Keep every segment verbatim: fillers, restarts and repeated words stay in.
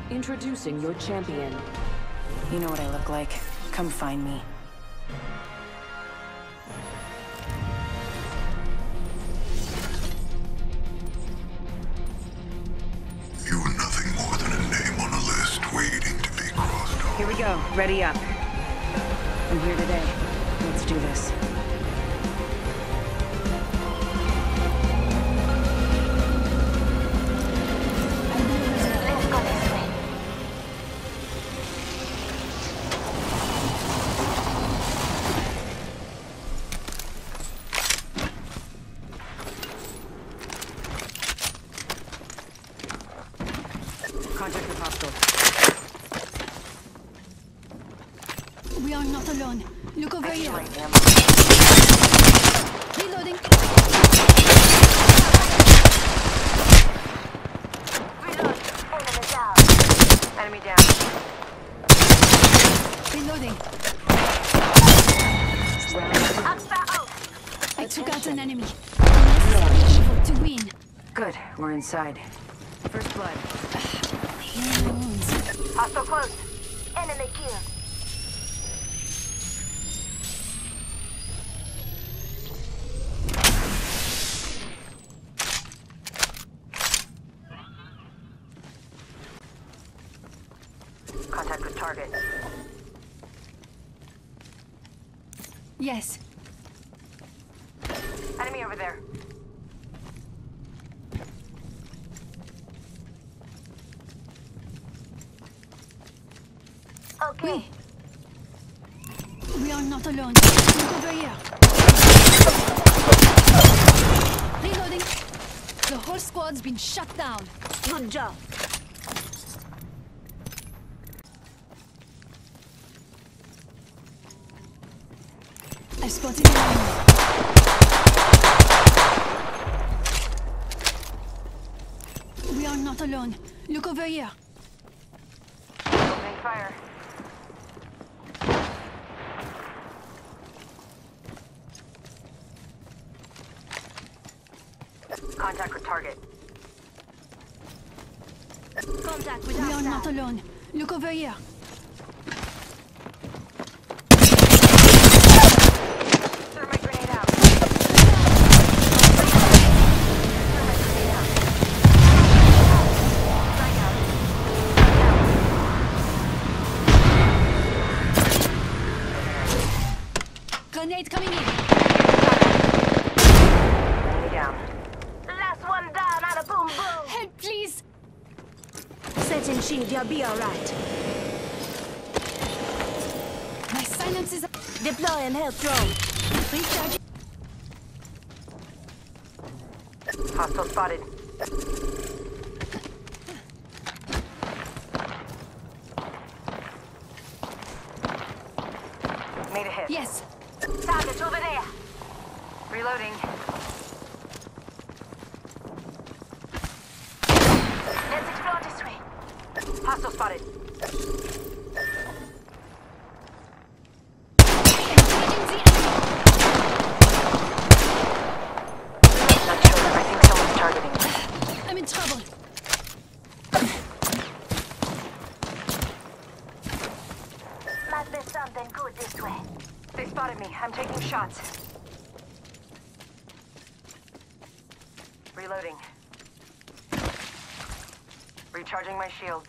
Introducing your champion. You know what I look like. Come find me. You are nothing more than a name on a list waiting to be crossed off. Here we go. Ready up. I'm here today. Let's do this. Contact with hostile. We are not alone. Look over here. Reloading. Reload. Enemy down. Enemy down. Reloading. Axta out. I took out an enemy. To win. Good. We're inside. First blood. Healing my wounds. Hostile close. Enemy kill. Contact with target. Yes. Enemy over there. Okay. We, we are not alone. Look over here. Reloading. The whole squad's been shut down. Good job. I spotted an enemy. We are not alone. Look over here. Opening fire. Contact with target. Contact with We are not hostile. alone. Look over here. Throw my grenade out. Grenade coming in. Enemy down. Last one down on a boom boom. Help, please. Setting shield, you'll be alright. My silence is. Deploying help drone. Recharging. Hostile spotted. Made a hit. Yes. Target over there. Reloading. Let's explore this way. Hostile spotted. Engaging the enemy. Not sure. I think someone's targeting me. I'm in trouble. Must be something good this way. They spotted me. I'm taking shots. Reloading. Recharging my shields.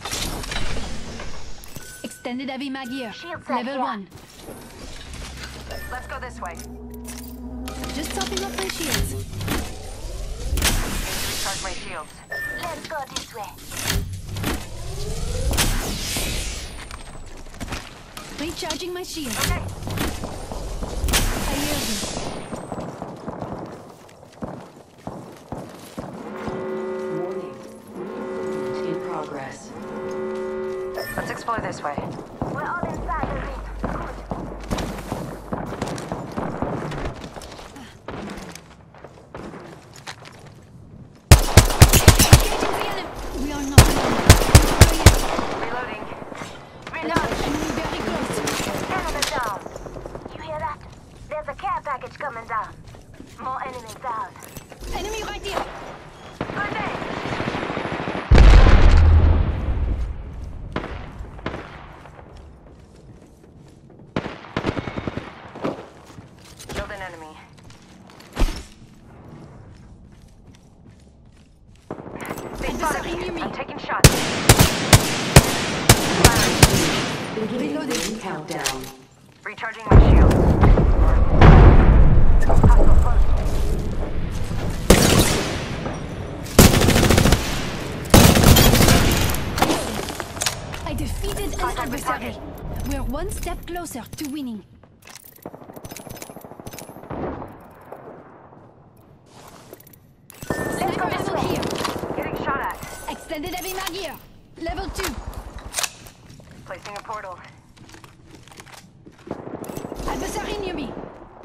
Extended heavy mag here. Shield set Level here. one. Let's go this way. Just topping up my shields. Recharge my shields. Let's go this way. Recharging my shield. Okay. I hear you. Warning. Movement in progress. Let's explore this way. We're all inside the ring. Good. Engaging the enemy. We are not alone. Reloading. Reload. Enemy very close. Enemy down. You hear that? There's a care package coming down. More enemies down. Enemy right here. Grenade. Adversary near me. I'm taking shots. Beginning ring countdown. Recharging my shield. Hostile close. I defeated an Contact with adversary. target. We're one step closer to winning. Let's go Sniper this ammo way. here. Getting shot at. Extended heavy mag here. Level two. Placing a portal. Adversary near me.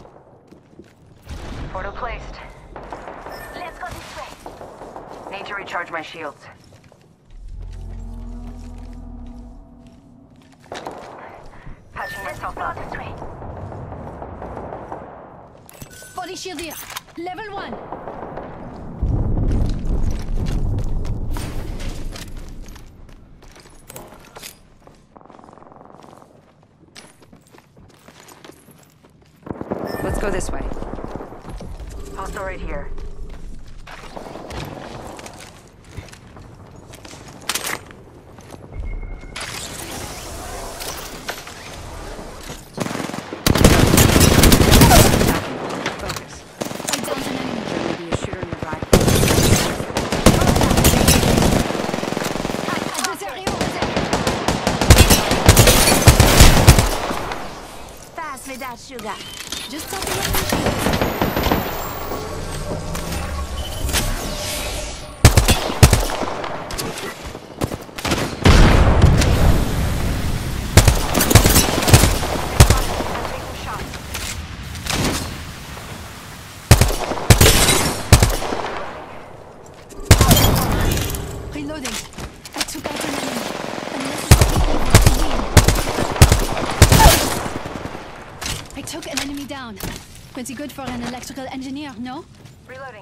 Portal placed. Let's go this way. Need to recharge my shields. Patching myself up. This way. Body shield here. Level one. Let's go this way. Hostile right here. Focus. I downed an enemy. There may be a shooter nearby. Adversary over there. Fast with that sugar. Just topping up my shield. I'm taking shots. Reloading. I took out an enemy. Unnecessary evil to win. I took an enemy down. Pretty good for an electrical engineer, no? Reloading.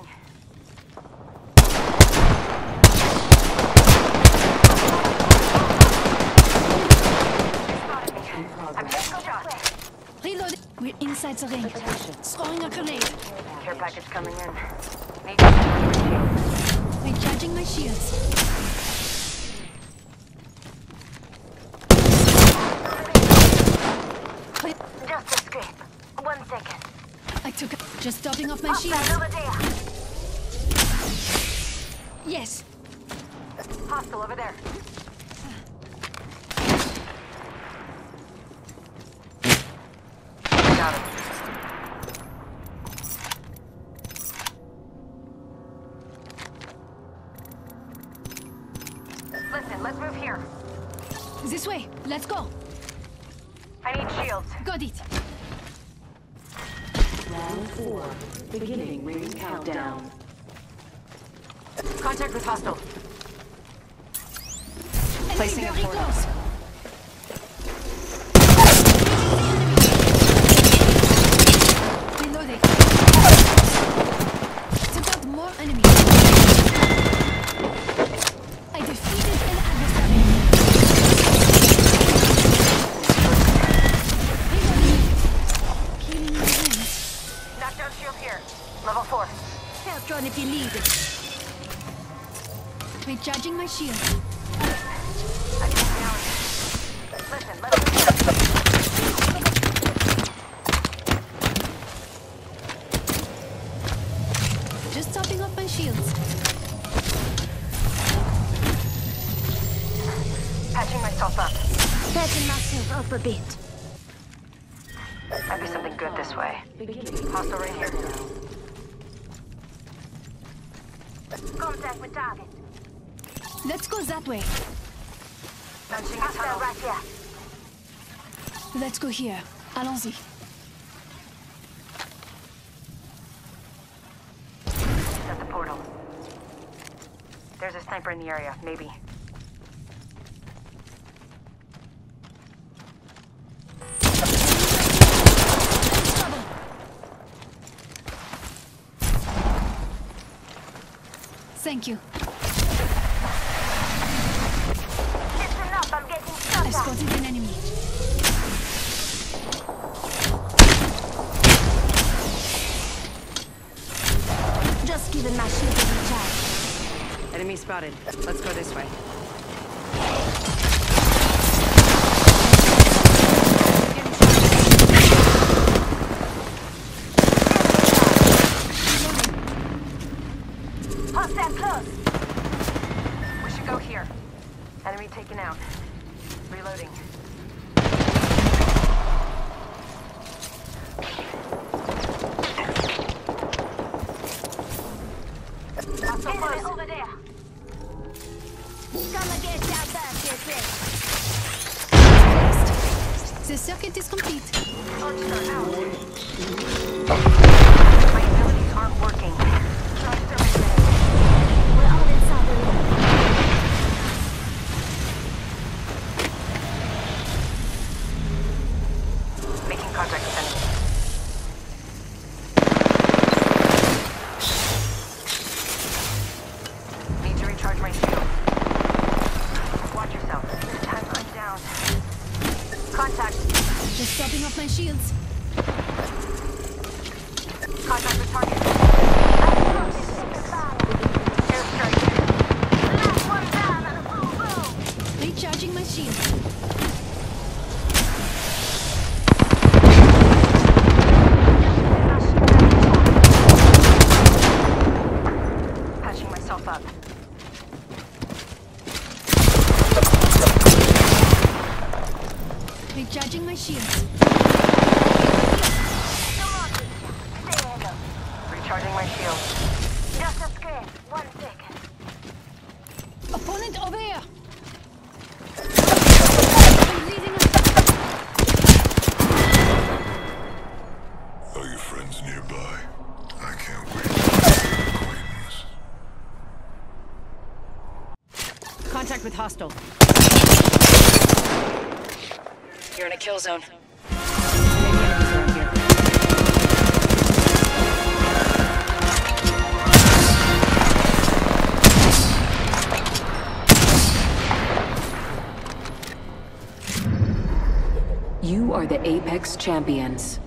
Spotted me. I'm taking shots. Reloading. We're inside the ring. Throwing a grenade. Care package coming in. Need to recharge my shield. Recharging my shields. Re- Just a scrape. One second. I took a- just topping off my Hostile shields. over there. Yes. Hostile over there. Got him. Listen, let's move here. This way. Let's go. I need shields. Got it. Round four. Beginning ring countdown. Contact with hostile. Placing a Enemy very portal. close. Reloading. Took out more enemies. I defeated an adversary. Reloading. Killing my wings. Knockdown shield here. Level four. Help John if you need it. Recharging my shield. I can now. Listen, let's move here. Just topping up my shields. Patching myself up. Patching myself up a bit. Might be something good this way. Beginning Hostile right here. countdown. Contact with target. Let's go that way. Launching a tunnel. Right here. Let's go here. Allons-y. At the portal. There's a sniper in the area, maybe. Trouble. Thank you. Listen up, I'm getting I shot at. spotted an enemy. Just giving my shield a recharge. Enemy spotted. Let's go this way. Hostile close. We should go here. Enemy taken out. Reloading. Enemy over there. Gonna get that back, The circuit is complete. Archer out. My abilities aren't working. Try service. We're all inside the room. Making contact with enemy. Need to recharge my shield. Watch yourself. This time I'm down. Contact. Just stopping off my shields. Contact with target. Airstrike. Last one down. Boom, boom. Recharging my shields. Patching myself up. Recharging my shields. Recharging my shield. Just a screen. One second. Opponent over here. I'm leading up. Are your friends nearby? I can't wait to make your acquaintance. Contact with hostile. You're in a kill zone. Maybe enemies around here. You are the Apex Champions.